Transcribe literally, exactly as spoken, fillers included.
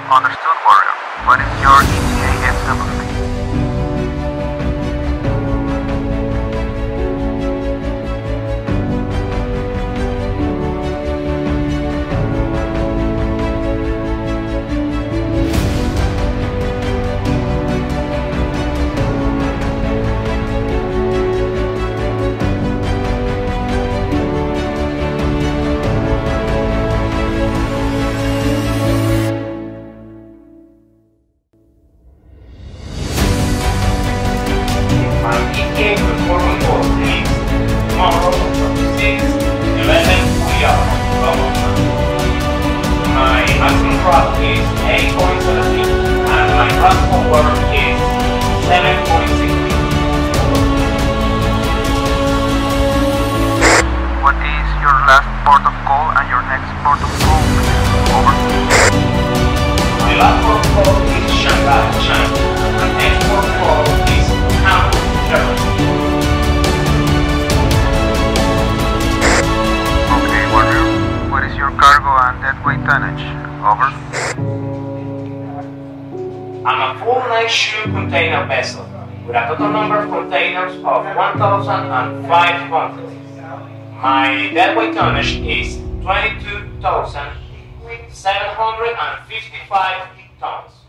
Understood, Warrior. What is your E T A F W? Port of call and your next port of call, please. Over. My last port of call is Shanghai, China, and next port of call is KARMOL, Germany. Okay, Warrior. What is your cargo and deadweight tonnage? Over. I'm a full night shoe container vessel with a total number of containers of one thousand five hundred. My deadweight tonnage is twenty-two thousand seven hundred fifty-five tons.